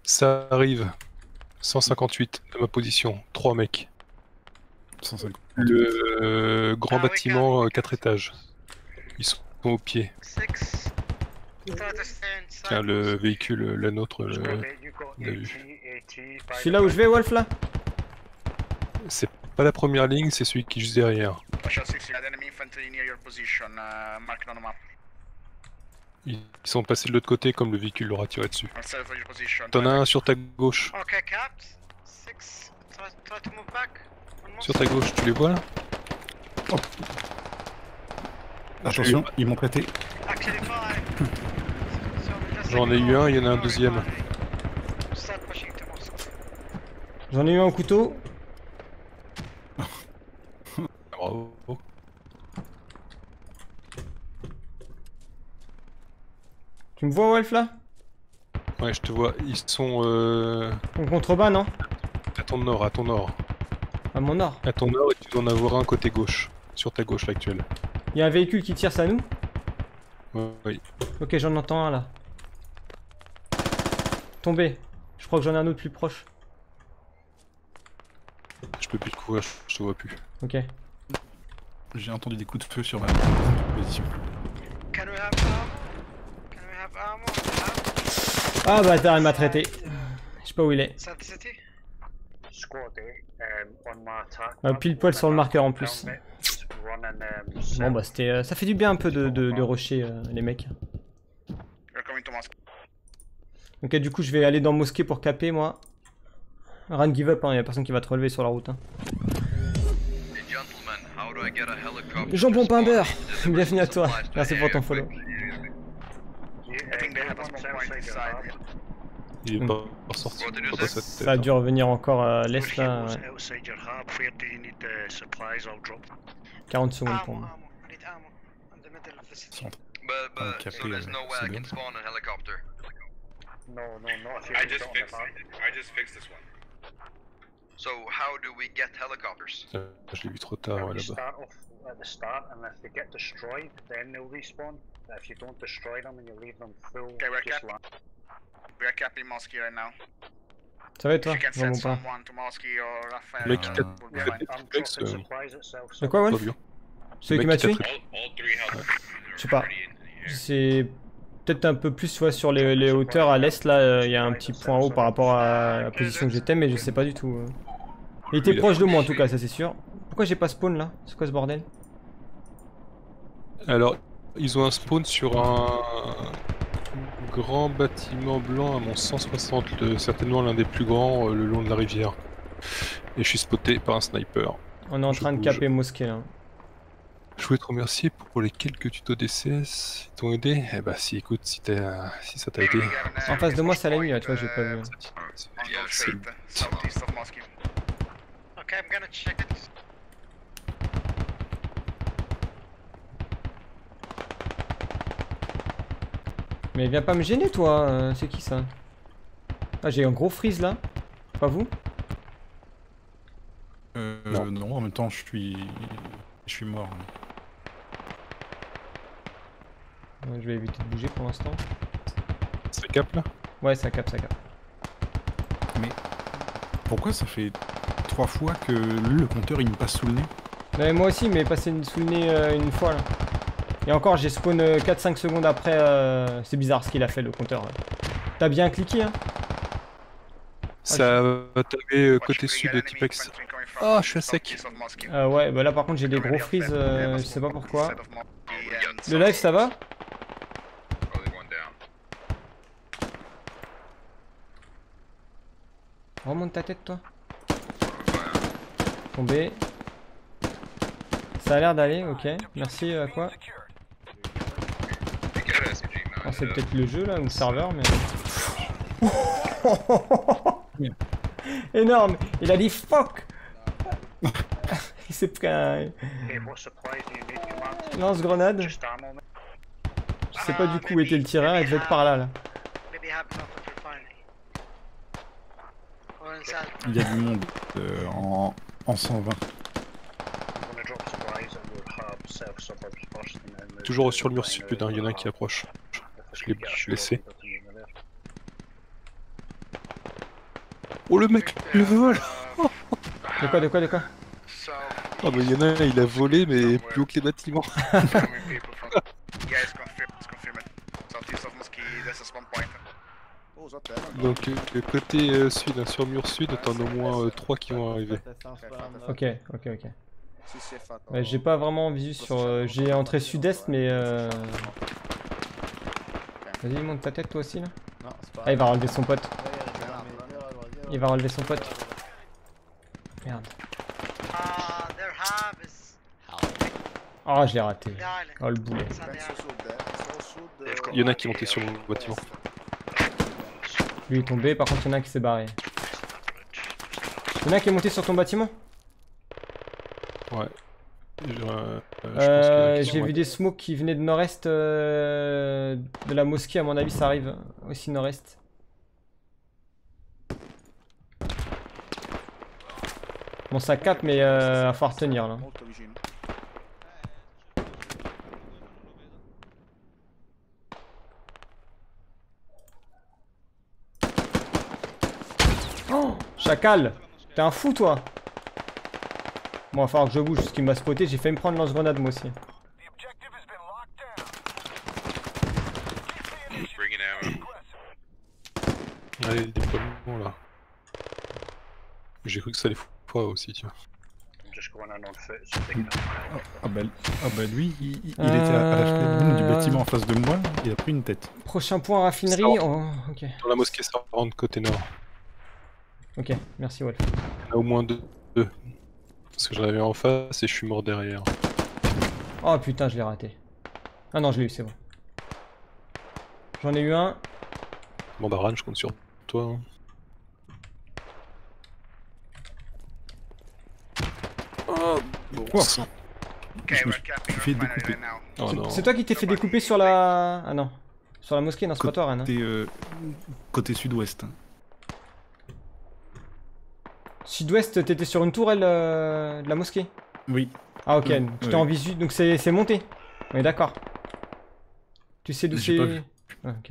Ça arrive. 158 de ma position. 3 mecs. 150. Le grand bâtiment, 4 étages. Ils sont au pied. Tiens, le véhicule, la nôtre, l'a vu. Je suis là où je vais, Wolf, là? C'est pas la première ligne, c'est celui qui est juste derrière. Ils sont passés de l'autre côté comme le véhicule leur a tiré dessus. T'en as un sur ta gauche. Sur ta gauche, tu les vois là? Oh. Attention, ils m'ont prêté. J'en ai eu un, il y en a un deuxième. J'en ai eu un au couteau. Bravo. Tu me vois, Wolf, là? Ouais, je te vois. Ils sont En contrebas, non? à ton nord, à ton nord. À mon nord. À ton nord, et tu dois en avoir un côté gauche. Sur ta gauche, l'actuelle. Il y a un véhicule qui tire, c'est à nous? Oui. Ok, j'en entends un, là. Tombé. Je crois que j'en ai un autre plus proche. Je peux plus te couvrir, je te vois plus. Ok. J'ai entendu des coups de feu sur ma position. Ah, bâtard, il m'a traité. Je sais pas où il est. Pile poil sur le marqueur en plus. Bon bah c'était, ça fait du bien un peu de rusher les mecs. Ok, du coup je vais aller dans mosquée pour caper moi. Run give up, hein, y a personne qui va te relever sur la route. Hein. Jambon pain beurre, bienvenue à toi, merci pour ton follow. Il est pas ressorti. Ça a dû revenir encore à l'est là. Ouais. 40 secondes pour moi. Je l'ai vu trop tard là-bas. Ça va et toi? Jambon pain. Le mec qui t'a triplex, De quoi, Wolf? Celui qui m'a tué? Je sais pas. C'est peut-être un peu plus sur les hauteurs à l'est là, il y a un petit point haut par rapport à la position que j'étais, mais je sais pas du tout. Il était proche de moi en tout cas, ça c'est sûr. Pourquoi j'ai pas spawn là? C'est quoi ce bordel? Alors, ils ont un spawn sur un grand bâtiment blanc à mon 160, certainement l'un des plus grands le long de la rivière. Et je suis spoté par un sniper. On est en train de caper mosquée là. Je voulais te remercier pour les quelques tutos DCS, ils t'ont aidé. Eh bah si, écoute, si ça t'a aidé. En face de moi ça l'a mis là, tu vois, j'ai pas vu. Mais viens pas me gêner toi, c'est qui ça? Ah j'ai un gros freeze là, pas vous? Non, en même temps je suis mort. Ouais, je vais éviter de bouger pour l'instant. Ça capte là? Ouais, ça capte, ça capte. Mais pourquoi ça fait 3 fois que le compteur il me passe sous le nez? Ouais, moi aussi, mais passé sous le nez une fois là. Et encore, j'ai spawn 4-5 secondes après. C'est bizarre ce qu'il a fait le compteur. T'as bien cliqué, hein? Ça va taper côté sud de Tipex. Oh, je suis à sec. Ouais, bah là par contre j'ai des gros freeze, je sais pas pourquoi. Le live ça va? Remonte ta tête toi. Tombé. Ça a l'air d'aller, ok. Merci à quoi? Oh, c'est peut-être le jeu là, ou le serveur, mais... Énorme! Il a dit fuck! Il s'est pris un... lance-grenade. Je sais pas du coup où était le tireur, il devait être par là. Il y a du monde en 120. Toujours sur le mur sud, il y en a un qui approche. Je l'ai blessé. Oh le mec, le vol. De quoi? Oh mais il y en a un, il a volé mais plus haut que les bâtiments. Donc côté sud, hein, sur le mur sud, t'en as au moins 3 qui vont arriver. Ok. Ouais, j'ai pas vraiment visu sur... j'ai entrée sud-est mais... Vas-y, monte ta tête toi aussi là. Ah, il va relever son pote. Merde. Oh, je l'ai raté. Oh, le boulet. Il y en a qui montaient sur le bâtiment. Lui est tombé, par contre il y en a un qui s'est barré. Il y en a un qui est monté sur ton bâtiment? Ouais. J'ai vu des smokes qui venaient de nord-est de la mosquée, à mon avis ça arrive aussi nord-est. Bon ça capte mais va falloir tenir là. Oh, chacal, t'es un fou toi. Bon, va falloir que je bouge parce qu'il m'a spoté, j'ai failli me prendre lance-grenade moi aussi. Allez, le déploiement là. J'ai cru que ça allait foutre aussi, tu vois. Ah bah lui, il était à la fenêtre du bâtiment en face de moi, il a pris une tête. Prochain point raffinerie. Oh, ok. Dans la mosquée, ça rentre côté nord. Ok, merci Wolf. Il y en a au moins deux. Parce que je l'avais en face et je suis mort derrière. Oh putain, je l'ai raté. Ah non, je l'ai eu, c'est bon. J'en ai eu un. Mandaran, je compte sur toi. Hein. Oh, bon sang. Je me suis fait découper. Oh, non. C'est toi qui t'es fait découper sur la... Ah non. Sur la mosquée, non, c'est pas toi, Ren. Côté sud-ouest. Sud-ouest, t'étais sur une tourelle de la mosquée? Oui. Ah ok, tu t'es en visu, donc c'est monté. On est d'accord. Tu sais d'où c'est... Ah, ok.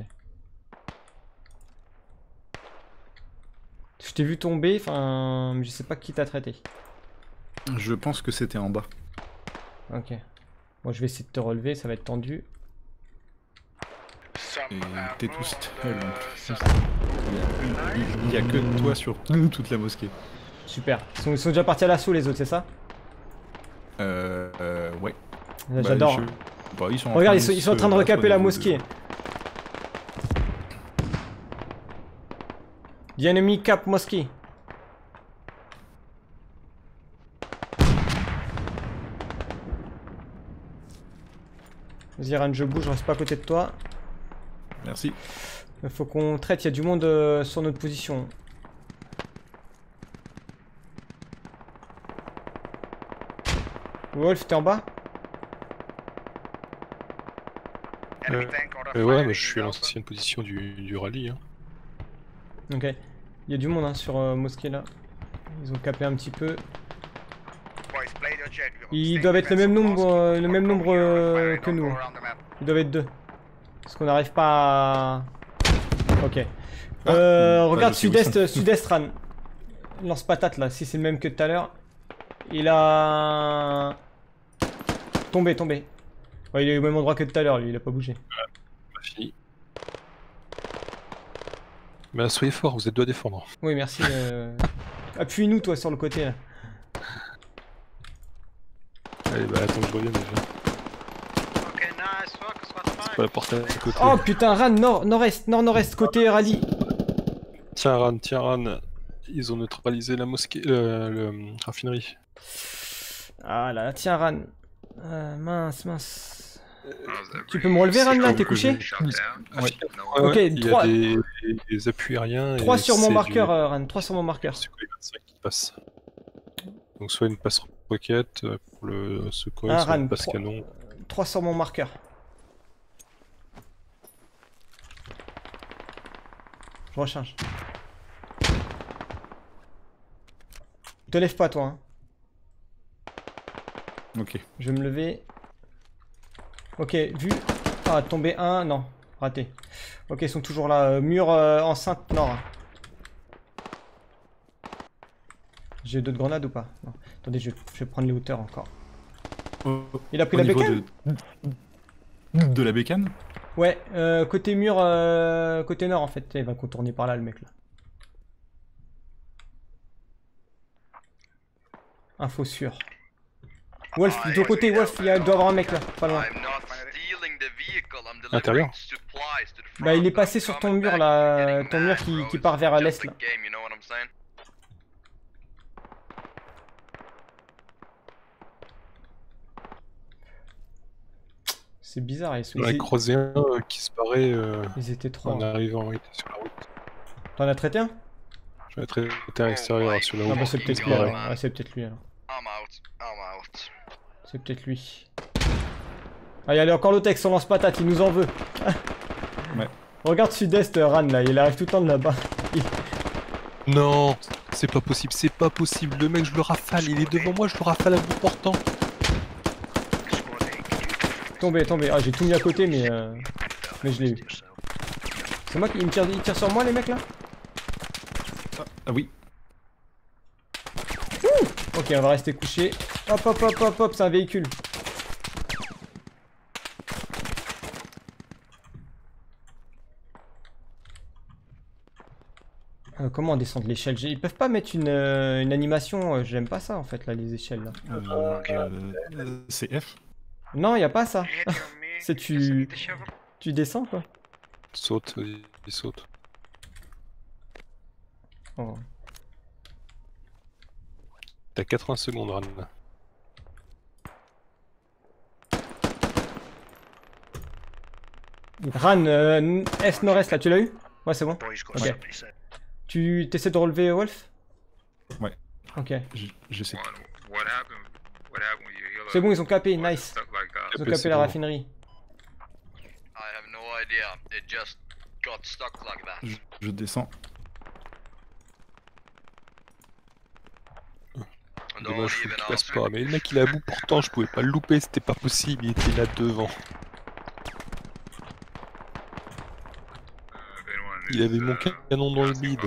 Je t'ai vu tomber, enfin... Je sais pas qui t'a traité. Je pense que c'était en bas. Ok. Bon, je vais essayer de te relever, ça va être tendu. Et t'es tout seul. Il y a que toi sur toute la mosquée. Super. Ils sont déjà partis à l'assaut les autres, c'est ça? Ouais. J'adore. Bah, ils sont regarde, ils sont en train de recaper la mosquée. The enemy cap mosquée. Vas-y Ren, je bouge, je reste pas à côté de toi. Merci. Il faut qu'on traite, il y a du monde sur notre position. Wolf, t'es en bas? Ouais, mais je suis à l'ancienne position du rallye. Hein. Ok. Il y a du monde hein, sur mosquée là. Ils ont capé un petit peu. Ils doivent être le même nombre que nous. Ils doivent être deux. Parce qu'on n'arrive pas à... Ok. Regarde sud-est Ran. Lance patate là, si c'est le même que tout à l'heure. Il a... Tombé. Ouais, il est au même endroit que tout à l'heure, lui, il a pas bougé. Pas fini. Mais soyez forts, vous êtes deux à défendre. Oui, merci. Appuie-nous toi sur le côté là. Allez, bah attends que je revienne déjà. C'est pas la porte à côté. Oh putain, Ran, nord-nord-est, côté rallye. Tiens Ran, ils ont neutralisé la mosquée, le raffinerie. Ah là, tiens Ran. Mince. Tu peux me relever Ran là, t'es couché? Ouais. Ok, il y a des appuis aériens. 3 sur mon marqueur Ran, 3 sur mon marqueur. C'est quoi les 25 qui passent. Donc soit une passe roquette pour le secours, soit Ran, une passe canon. 3 sur mon marqueur. Je recharge. Te lève pas toi hein. Ok. Je vais me lever. Ok, vu. Ah, tombé un, non, raté. Ok, ils sont toujours là. Mur enceinte nord. J'ai d'autres grenades ou pas? Non. Attendez, je vais prendre les hauteurs encore. Il a pris Au la niveau bécane? de la bécane? Ouais, côté mur, côté nord en fait. Il va contourner par là le mec là. Info sûre. Wolf, de ton côté, Wolf, il doit y avoir un mec là, pas loin. Intérieur. Bah il est passé sur ton mur là, ton mur qui part vers l'est là. C'est bizarre, On a croisé un qui se barrait ils étaient trois. en arrivant, il était sur la route. T'en as traité un? J'en ai traité à l'extérieur sur la route. Ah bah c'est peut-être lui alors. Ah, c'est peut-être lui alors. C'est peut-être lui. Ah y'a encore l'autre avec son lance-patate, il nous en veut. Ouais. Regarde sud-est Ran là, il arrive tout le temps de là-bas. Non, c'est pas possible, c'est pas possible. Le mec, je le rafale, il est devant moi, je le rafale à bout portant. Tombé, tombé. Ah j'ai tout mis à côté mais je l'ai eu. C'est moi qui il tire sur moi les mecs là? Ah oui. Ok, on va rester couché. Hop hop hop hop hop, c'est un véhicule. Comment on descend de l'échelle? Ils peuvent pas mettre une animation, j'aime pas ça en fait là, les échelles là. C'est F. Non, y a pas ça. C'est tu descends quoi. Saute, il saute. Oh. T'as 80 secondes, Ran. Ran, est nord-est là, tu l'as eu? Ouais, c'est bon. Ok. Tu t'essaies de relever Wolf? Ouais. Ok. Je sais. C'est bon, ils ont capé, nice. Ils ont capé la raffinerie. Je descends. Dommage, faut qu'il passe pas. Mais le mec il est à bout portant, je pouvais pas le louper, c'était pas possible, il était là devant. Il avait mon canon dans le bide.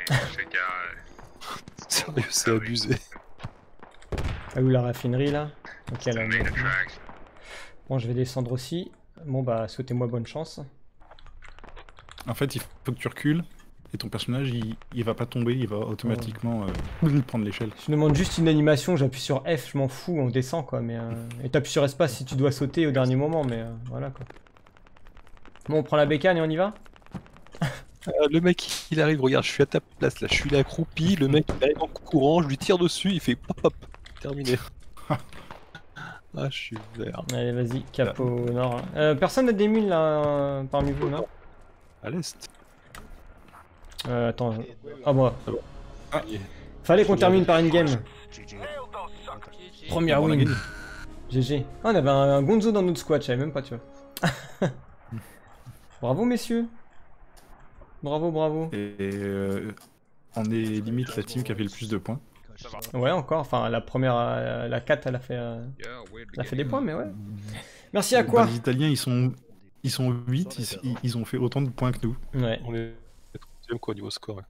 Sérieux, c'est abusé. Ah où la raffinerie là? Ok, là. Bon, je vais descendre aussi. Bon bah, souhaitez-moi bonne chance. En fait, il faut que tu recules et ton personnage il va pas tomber, il va automatiquement prendre l'échelle. Je demande juste une animation, j'appuie sur F, je m'en fous, on descend quoi. Mais et t'appuies sur espace si tu dois sauter au dernier moment, mais voilà quoi. Bon, on prend la bécane et on y va? Le mec il arrive, regarde, je suis à ta place là, je suis là accroupi, le mec il arrive en courant, je lui tire dessus, il fait pop pop, terminé. Ah, je suis vert. Allez, vas-y, cap au nord. Personne n'a des mules là parmi vous, non? À l'est. Attends. Ah, moi. Ah. Fallait qu'on termine par une game. Première On a win. gagné. GG. Ah, on avait un Gonzo dans notre squad, je savais même pas, tu vois. Bravo, messieurs. Bravo, bravo. Et on est limite la team qui a fait le plus de points. Ouais, encore. Enfin, la première, la 4, elle a fait des points, mais ouais. Merci à quoi? Les Italiens, ils sont 8, ils ont fait autant de points que nous. Ouais. On est 3ème quoi au niveau score. Ouais.